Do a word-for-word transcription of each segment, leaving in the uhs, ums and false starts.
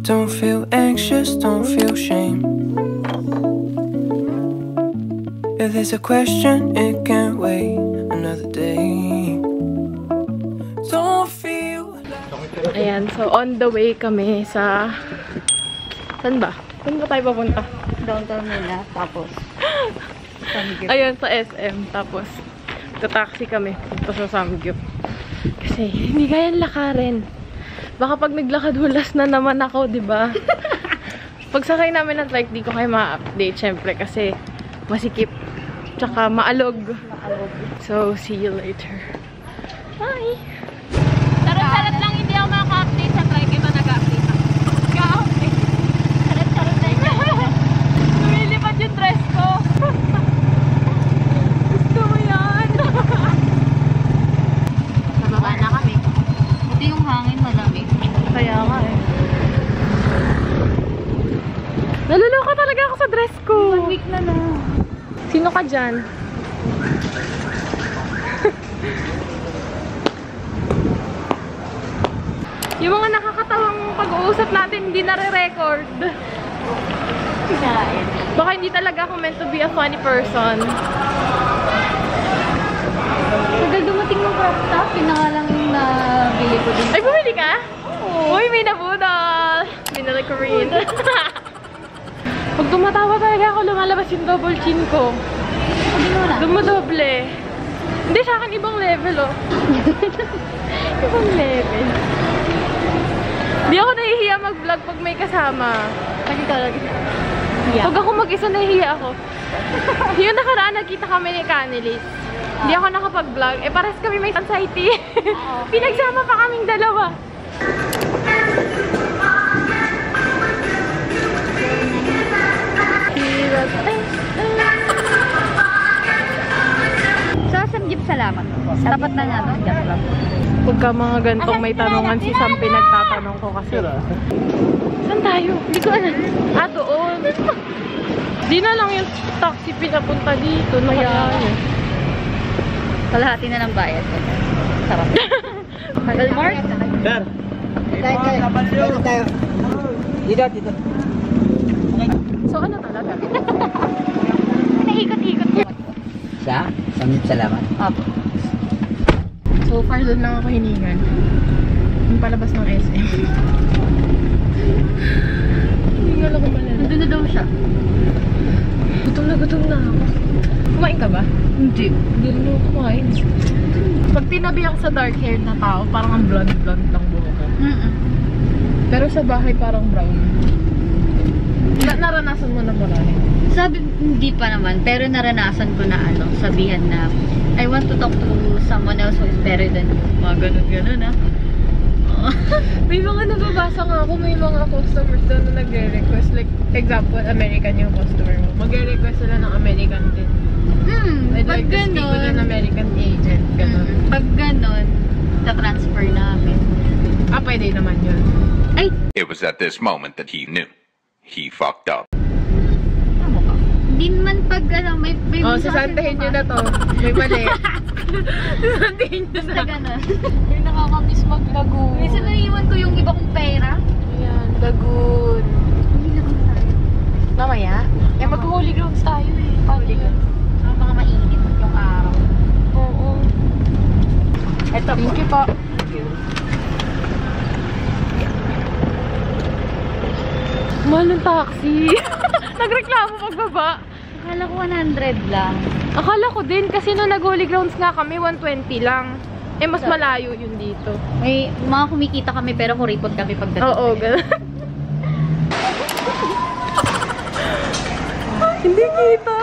Don't feel anxious, don't feel shame. If there's a question, it can't wait another day. Don't feel. Ayan, so on the way kami sa... Saan ba? Saan ba tayo papunta? Downtown nila, tapos Samgyup. Ayun, sa S M. Tapos, taxi kami. Punta sa Samgyup. Kasi, hindi kayang lakarin. Baka pag naglakad, hulas na naman ako, diba? Pag sakay namin ng trike, di ko kayo ma-update, syempre, kasi masikip. Tsaka maalog. Maalog. So, see you later. Bye! Charot-charot lang, hindi ako maka-update sa trike. Iba nag-update ako. Ka-update. Charot-charot na yun. Lumilipad yung dress ko. Gusto mo yan? Nababa na kami. Buti yung hangin malamig. Kaya nga eh. Naluluka talaga ako sa dress ko. One week na na. Sino ka dyan? Yung mga nakakatawang pag-uusap natin hindi nare-record. Kinain. Baka hindi talaga ako meant to be a funny person. Tagal dumating ng crop top. Yun na nga lang yung nabili ko din. Ay, bumili ka? Oo. Uy, may nabudol! Binili ko rin. Pag tumatawa talaga ako, lumalabas yung double chin ko. Hindi mo na. Dumodoble. Hindi, sa akin ibang level, oh. Ibang level. Hindi ako nahihiya mag-vlog pag may kasama. Kasi talaga. Yeah. Pag ako mag-isa, nahihiya ako. Yung nakaraan, nagkita kami ni Canilis. Hindi ako nakapag-vlog. Eh, pares kami may anxiety. Pinagsama pa kaming dalawa. Sa Samgyup, salamat. Tapat na nga, no? Just lang. Pagka mga gantong may tanungan, si Sam pinagtatanong ko kasi. Saan tayo? Hindi ko alam. Ah, doon. Di na lang yung taxi pinapunta dito. Kaya yun. Kalahati na ng bayad. Sarap. Walmart? Sir. Tayo, tayo. Tayo, tayo. Dito, dito. So, ano talaga? Naikot-ikot ko. Sa? Samgyup, salamat. Opo. So far, doon lang ako hiningan. Yung palabas ng S M. Hiningal ako malala. Nandun na daw siya. Gutom na gutom na ako. Kumain ka ba? Hindi. Hindi rin ako kumain. Pag tinabi ako sa dark hair na tao, parang ang blonde-blonde lang buho ko. Mm -mm. Pero sa bahay parang brown. Na naranasan mo na marami? Sabi, hindi pa naman. Pero naranasan ko na ano, sabihan na I want to talk to someone else who is better than you. Mga ganun-ganun, ah. May mga nababasa nga ako, may mga customers doon na nagre-request. Like, example, American yung customer mo. Magre-request sila ng American din. Hmm, I'd pag like to speak with an ganun. American agent. Ganun. Hmm, pag ganun, ta-transfer namin. Ah, pwede naman yun. Ay! It was at this moment that he knew. He fucked up. Tama ka. Hindi naman pag ano, may... may Oh, mensahe sasantahin pa nyo ba? na to. May mali. Sasantahin nyo Basta na. ganun. May nakakamiss maglagoon. Minsan naiiwan ko yung iba kong pera. Ayan, lagoon. Hindi lang tayo. Mamaya? Eh, mag-holy grounds tayo eh. Holy grounds. Ah, baka mainit yung araw. Oo. Ito po. Thank you po. Mahal ng taxi. Nagreklamo pagbaba. Akala ko one hundred lang. Akala ko din kasi nung nag-holy grounds nga kami, one twenty lang. Eh, mas malayo yun dito. May mga kumikita kami pero kuripot kami pagdating. Oo, gano'n. Hindi kita.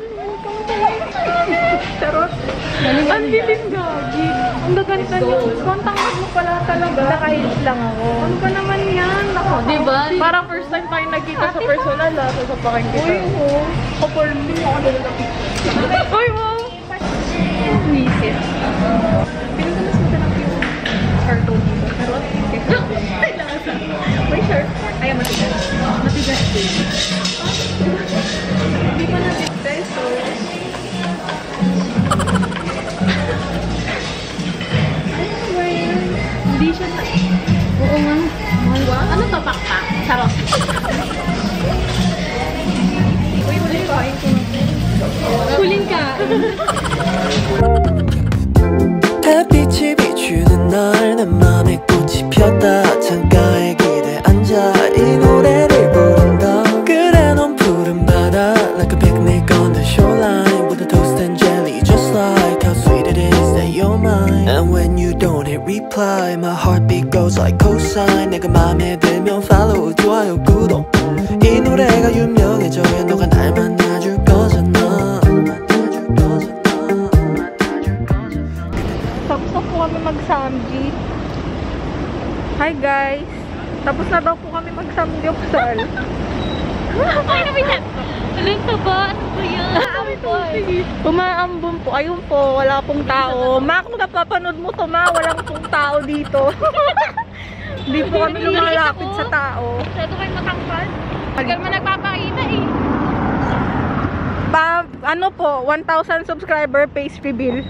Charot. Ang bilis gagi. Ang gaganda niyo. Kontang mo pala talaga. Nakahit lang ako. Ano ba naman yan? Ako, diba? Parang first time tayo nagkita sa personal ah. Sasapakin kita. Uy, oo. Kapal mo. Ako na lang. Uy, wow. Visit. Piling ko mas matanap yung cartoon dito. Pero ay lasa. May shirt. Ay, matigas. Matigas din. Hindi pa natin peso. Hindi siya na. Oo nga. Ano to, pakpak? Charot. Huling ka. 햇빛이 비추는 날 내 맘에 꽃이 폈다 창가에 기대 앉아 이 노래를 부른다 그래 넌 푸른 바다 Like a picnic on the shoreline With a toast and jelly just like how sweet it is that you're mine And when you don't hit reply My heartbeat goes like cosign 내가 맘에 들면 follow 좋아요 구독 이 노래가 유명해져야 너가 날 만나줄 거잖아 Tapos na po kami mag-samji. Hi guys! Tapos na daw po kami mag-samgyupsal. Ay, naman yan. Alam ka ba? Ano ba yan? Umaambon po. Ayun po, wala pong tao. Ma, kung napapanood mo to, ma, walang pong tao dito. Hindi po kami lumalapit sa tao. Masyado kayo matangkad. Tagal mo nagpapakita eh. Pa, ano po, one thousand subscriber face reveal.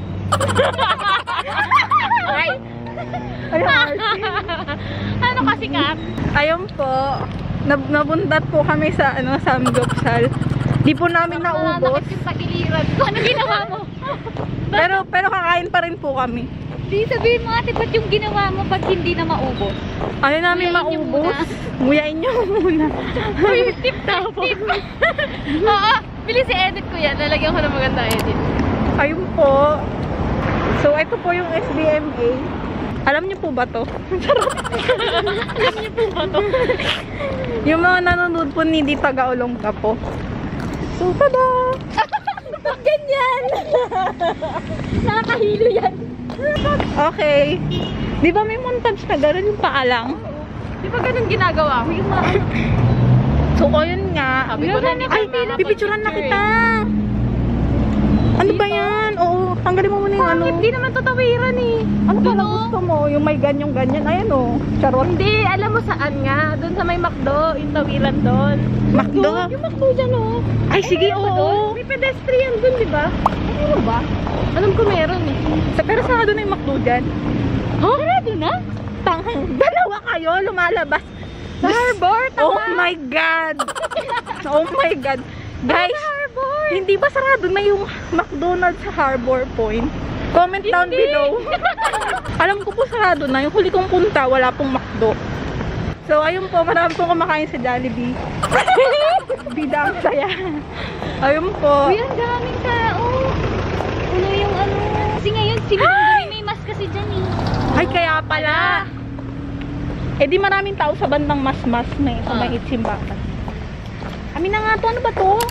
Ay! Ay, Ano kasi ka? ayun po, nab nabundat po kami sa ano samgyupsal. Di po namin naubos. Nakakit yung pagiliran ko. Ano ginawa mo? Pero pero kakain pa rin po kami. Di sabihin mo ate, ba't yung ginawa mo pag hindi na maubos? Ano namin Nguyain niyo maubos? Nguyain nyo muna. Uy, tip daw po. Oo, bilis i-edit ko yan. Lalagyan ko ng maganda edit. Ayun po. So, ito po yung S B M A. Alam niyo po ba to? Alam niyo po ba to? Yung mga nanonood po hindi taga-ulong ka po. So, tada! Ganyan! Nakakahilo yan. Okay. Di ba may montage na gano'n yung paalang? Di ba ganun ginagawa ko? Yung mga... So, ayun nga. Sabi ko na, Ay, pipicturan na kita! Ano ba yan? Oo, tanggalin mo muna yung ano. Hindi naman tatawiran eh. Ano ba na Doon, oh. gusto mo? Yung may ganyan-ganyan. Ayan o. Charot. Hindi, alam mo saan nga? Doon sa may McDo, yung tawiran doon. McDo? Yung McDo dyan oh. Ay, sige, Ayun ba doon? oo. May pedestrian doon, di ba? Ano ba? Alam ko meron eh. Sa, pero sarado na yung McDo dyan. Huh? Sarado na? Tanghang. Dalawa kayo, lumalabas. Sa Harbor, Oh tama. my God. Oh my God. Guys, Harbor. hindi ba sarado na yung McDonald's sa Harbor Point? Comment down Hindi. below. Alam ko po sarado na. Yung huli kong punta, wala pong McDo. So, ayun po, marami pong kumakain sa Jollibee. Bida ang saya. Ayun po. Uy, ang daming tao. Ano yung ano? Kasi ngayon, sinigong may mas kasi dyan eh. Ay, kaya pala. Eh di maraming tao sa bandang mas-mas may sa Ah. may Itsimbakan. Kami na nga to, ano ba to?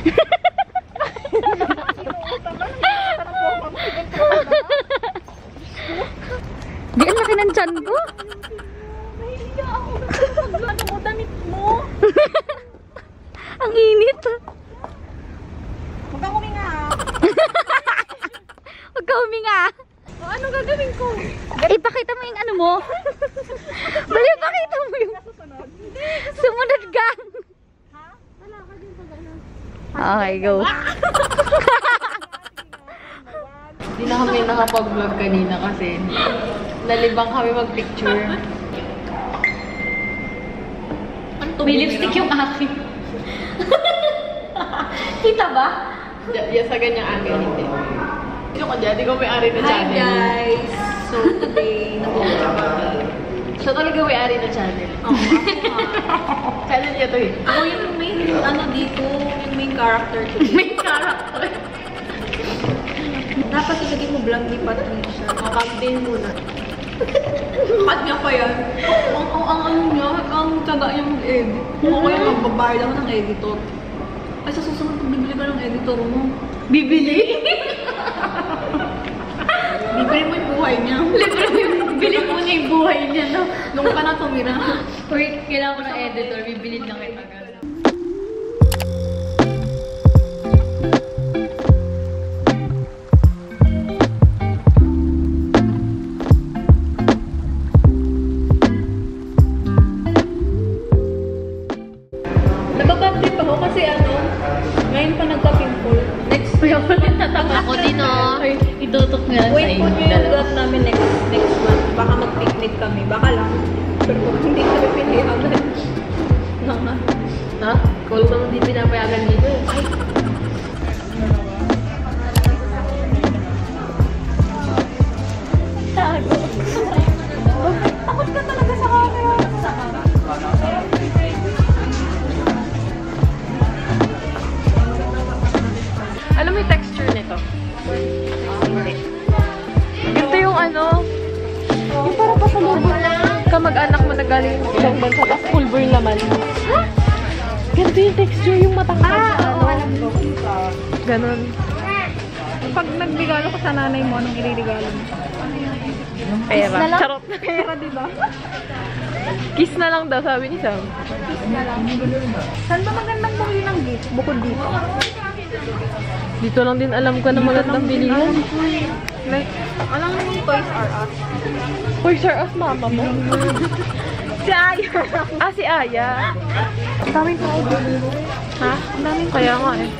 Di ang laki ng tiyan ko. Nahihiya ako. Ano mo, damit mo? Ang init. Huwag kang huminga. Huwag ka huminga. O, ano gagawin ko? Ipakita mo yung ano mo. Bali, ipakita mo yung... Sumunod ka. Okay, go. Hindi na kami nakapag-vlog kanina kasi nalibang kami mag-picture. May lipstick yung akin. Kita ba? Yan sa ganyang angle, hindi. Sino ka dyan? Di ko may-ari na Hi channel. guys! So today, nag-vlog kami. So talaga may-ari na channel. Oo, Channel niya to eh. ako yung main, ano dito, yung main character today. Main character. Dapat ilagay mo vlog ni Patricia. Makakabdin muna. Cut niya pa yan. Ang, ang, ang ano niya, ang tsaga niya mag-edit. Ako yung magbabayad ako ng editor. Ay, sa susunod, bibili ka ng editor mo. Bibili? Bibili mo yung buhay niya. Libre mo yung bili mo na yung buhay niya, no? Nung ka na tumira. Uy, kailangan ko ng editor. Bibilin lang kita agad. Nababad trip ako kasi ano, ngayon pa nagka-pimple. Next week ako ulit tatapos. Ako din oh. Itutok nga sa Wait po inyo nyo yung dalawa. vlog namin next next month. Baka mag-picnic kami. Baka lang. Pero hindi kami pili agad. flavor yung laman. Ha? Ganito yung texture, yung matangkad. Ah, na oo, alam ko. Ganon. Pag nagregalo ko sa nanay mo, anong iriregalo mo? Pera. Na lang? Charot. Pera, di ba? Kiss na lang daw, sabi ni Sam. Na lang. Saan ba magandang bumili ng gift? Bukod dito. Dito lang din alam ko na magandang bilihan. Like, alam mo yung Toys R Us? Toys R Us, mama mo. Si Aya. Ah, si Aya. Daming tao. Ha? Kaya nga eh.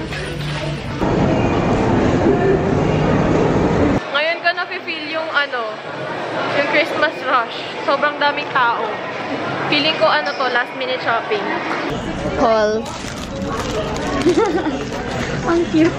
Ngayon ko na-feel yung ano, yung Christmas rush. Sobrang daming tao. Feeling ko ano to, last minute shopping. Haul. Ang cute.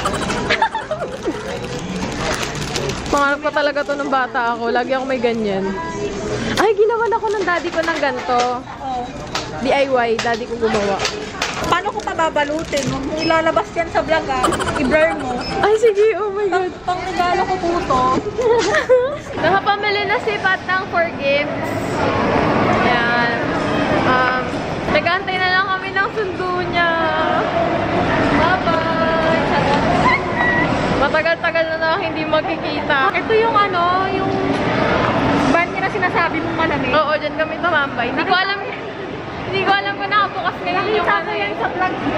Pangarap ko talaga to ng bata ako. Lagi ako may ganyan. Ay, ginawan ako ng daddy ko ng ganito. Oh. D I Y, daddy ko gumawa. Paano ko pababalutin? Kung ilalabas yan sa vlog ah, i-blur mo. Ay, sige. Oh my God. Pang regalo ko po to. Nakapamili na si Pat ng four gifts. Yan. Um, nag-aantay na lang kami ng sundo niya. Bye-bye! Matagal-tagal na lang hindi magkikita. Ito yung ano, yung van niya na sinasabi mong malamig. Oo, dyan kami tumambay. Hindi ko alam, hindi ko alam kung nakabukas ngayon yung Nakita ano ko yan yan. sa vlog mo.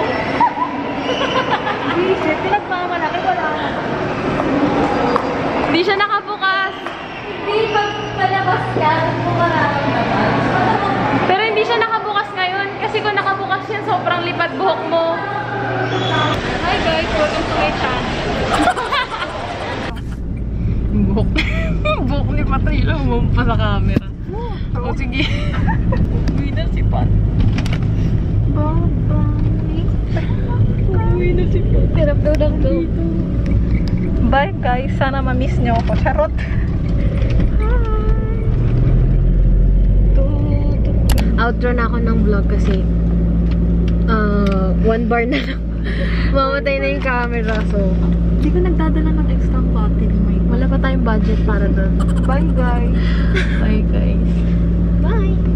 Visit, pinagmamalaki, wala ka. Hindi siya nakabukas. Hindi, pag palabas ka, kung mararamdaman. Pero hindi siya nakabukas ngayon. Kasi kung nakabukas yan, sobrang lipad buhok mo. Hi guys, welcome to my channel. Buhok. Buhok ni Patrila. Humumpa sa camera. O sige. Uwi na si Pat. Uwi na si Pat. Hirap daw daw daw. Bye guys, sana ma-miss nyo ako. Charot. Outro na ako ng vlog kasi uh, one bar na lang. Mamatay na yung camera. So, Hindi ko nagdadala ng extra battery. My wala pa tayong budget para doon. Bye guys. Bye guys. Bye!